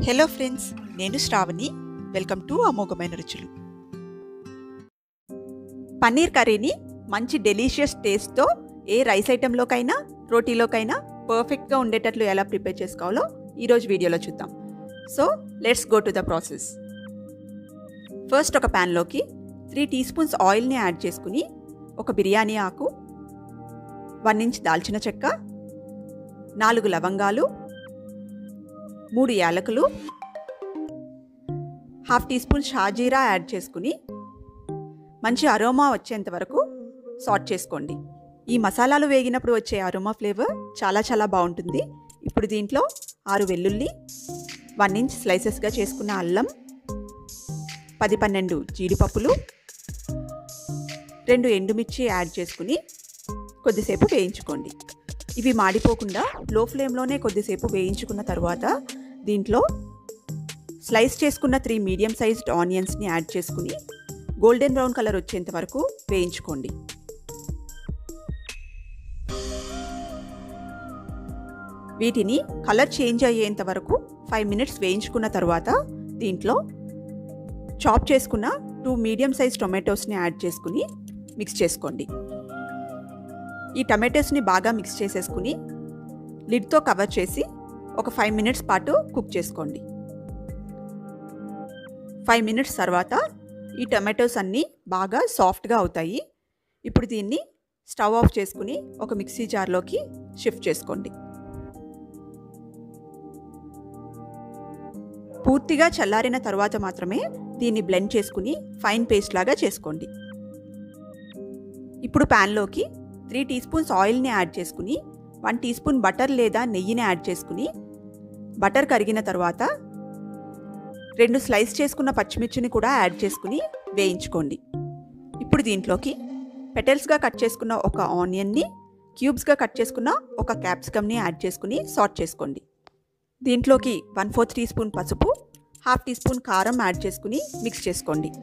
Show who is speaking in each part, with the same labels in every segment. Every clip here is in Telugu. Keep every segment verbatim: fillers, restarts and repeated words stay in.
Speaker 1: హలో ఫ్రెండ్స్, నేను శ్రావణి. వెల్కమ్ టు అమోఘమైన రుచులు. పన్నీర్ కర్రీని మంచి డెలీషియస్ టేస్ట్తో ఏ రైస్ ఐటెంలోకైనా రోటీలోకైనా పర్ఫెక్ట్గా ఉండేటట్లు ఎలా ప్రిపేర్ చేసుకోవాలో ఈరోజు వీడియోలో చూద్దాం. So let's go to the process. First ఒక ప్యాన్లోకి త్రీ టీ స్పూన్స్ ఆయిల్ని యాడ్ చేసుకుని ఒక బిర్యానీ ఆకు, వన్ ఇంచ్ దాల్చిన చెక్క, నాలుగు లవంగాలు, మూడు యాలకులు, హాఫ్ టీ స్పూన్ షాజీరా యాడ్ చేసుకుని మంచి అరోమా వచ్చేంత వరకు సాట్ చేసుకోండి. ఈ మసాలాలు వేగినప్పుడు వచ్చే అరోమా ఫ్లేవర్ చాలా చాలా బాగుంటుంది. ఇప్పుడు దీంట్లో ఆరు వెల్లుల్లి, వన్ ఇంచ్ స్లైసెస్గా చేసుకున్న అల్లం, పది పన్నెండు జీడిపప్పులు, రెండు ఎండుమిర్చి యాడ్ చేసుకుని కొద్దిసేపు వేయించుకోండి. ఇవి మాడిపోకుండా లో ఫ్లేమ్లోనే కొద్దిసేపు వేయించుకున్న తర్వాత దీంట్లో స్లైస్ చేసుకున్న త్రీ మీడియం సైజ్డ్ ఆనియన్స్ని యాడ్ చేసుకుని గోల్డెన్ బ్రౌన్ కలర్ వచ్చేంత వరకు వేయించుకోండి. వీటిని కలర్ చేంజ్ అయ్యేంత వరకు ఫైవ్ మినిట్స్ వేయించుకున్న తర్వాత దీంట్లో చాప్ చేసుకున్న టూ మీడియం సైజ్ టొమాటోస్ని యాడ్ చేసుకుని మిక్స్ చేసుకోండి. ఈ టమాటోస్ని బాగా మిక్స్ చేసేసుకుని లిడ్తో కవర్ చేసి ఒక ఫైవ్ మినిట్స్ పాటు కుక్ చేసుకోండి. ఫైవ్ మినిట్స్ తర్వాత ఈ టమాటోస్ అన్నీ బాగా సాఫ్ట్గా అవుతాయి. ఇప్పుడు దీన్ని స్టవ్ ఆఫ్ చేసుకుని ఒక మిక్సీ జార్లోకి షిఫ్ట్ చేసుకోండి. పూర్తిగా చల్లారిన తర్వాత మాత్రమే దీన్ని బ్లెండ్ చేసుకుని ఫైన్ పేస్ట్ లాగా చేసుకోండి. ఇప్పుడు ప్యాన్లోకి త్రీ టీ స్పూన్స్ ఆయిల్ని యాడ్ చేసుకుని వన్ టీ స్పూన్ బటర్ లేదా నెయ్యిని యాడ్ చేసుకుని బటర్ కరిగిన తర్వాత రెండు స్లైస్ చేసుకున్న పచ్చిమిర్చిని కూడా యాడ్ చేసుకుని వేయించుకోండి. ఇప్పుడు దీంట్లోకి పెటల్స్గా కట్ చేసుకున్న ఒక ఆనియన్ని, క్యూబ్స్గా కట్ చేసుకున్న ఒక క్యాప్సికమ్ని యాడ్ చేసుకుని సాట్ చేసుకోండి. దీంట్లోకి వన్ ఫోర్త్ టీ స్పూన్ పసుపు, హాఫ్ టీ స్పూన్ కారం యాడ్ చేసుకుని మిక్స్ చేసుకోండి.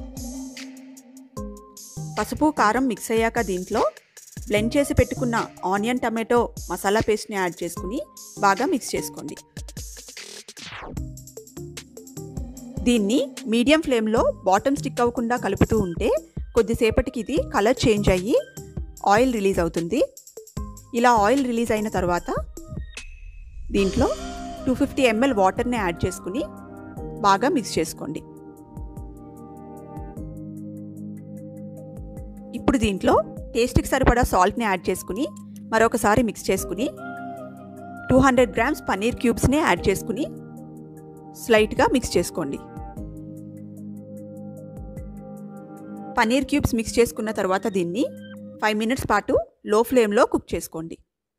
Speaker 1: పసుపు కారం మిక్స్ అయ్యాక దీంట్లో బ్లెండ్ చేసి పెట్టుకున్న ఆనియన్ టమాటో మసాలా పేస్ట్ని యాడ్ చేసుకుని బాగా మిక్స్ చేసుకోండి. దీన్ని మీడియం ఫ్లేమ్లో బాటమ్ స్టిక్ అవ్వకుండా కలుపుతూ ఉంటే కొద్దిసేపటికి ఇది కలర్ చేంజ్ అయ్యి ఆయిల్ రిలీజ్ అవుతుంది. ఇలా ఆయిల్ రిలీజ్ అయిన తర్వాత దీంట్లో టూ ఫిఫ్టీ ఎంఎల్ వాటర్ని యాడ్ చేసుకుని బాగా మిక్స్ చేసుకోండి. ఇప్పుడు దీంట్లో టేస్ట్కి సరిపడా సాల్ట్ని యాడ్ చేసుకుని మరొకసారి మిక్స్ చేసుకుని టూ హండ్రెడ్ గ్రామ్స్ పన్నీర్ క్యూబ్స్ని యాడ్ చేసుకుని స్లైట్గా మిక్స్ చేసుకోండి. పన్నీర్ క్యూబ్స్ మిక్స్ చేసుకున్న తర్వాత దీన్ని ఫైవ్ మినిట్స్ పాటు లో ఫ్లేమ్లో కుక్ చేసుకోండి.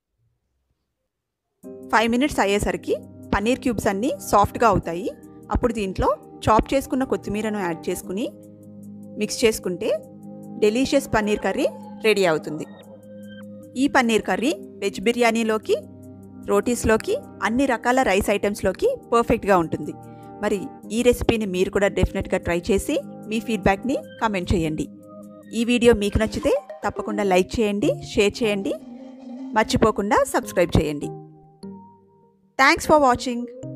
Speaker 1: ఫైవ్ మినిట్స్ అయ్యేసరికి పన్నీర్ క్యూబ్స్ అన్నీ సాఫ్ట్గా అవుతాయి. అప్పుడు దీంట్లో చాప్ చేసుకున్న కొత్తిమీరను యాడ్ చేసుకుని మిక్స్ చేసుకుంటే డెలీషియస్ పన్నీర్ కర్రీ రెడీ అవుతుంది. ఈ పన్నీర్ కర్రీ వెజ్ బిర్యానీలోకి, రోటీస్లోకి, అన్ని రకాల రైస్ ఐటమ్స్లోకి పర్ఫెక్ట్గా ఉంటుంది. మరి ఈ రెసిపీని మీరు కూడా డెఫినెట్గా ట్రై చేసి మీ ఫీడ్బ్యాక్ని కామెంట్ చేయండి. ఈ వీడియో మీకు నచ్చితే తప్పకుండా లైక్ చేయండి, షేర్ చేయండి, మర్చిపోకుండా సబ్స్క్రైబ్ చేయండి. Thanks for watching.